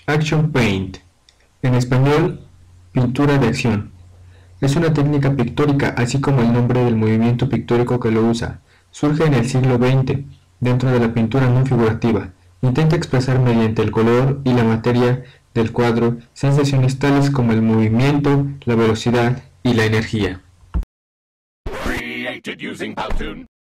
Action Paint, en español, pintura de acción. Es una técnica pictórica, así como el nombre del movimiento pictórico que lo usa. Surge en el siglo XX, dentro de la pintura no figurativa. Intenta expresar mediante el color y la materia del cuadro sensaciones tales como el movimiento, la velocidad y la energía.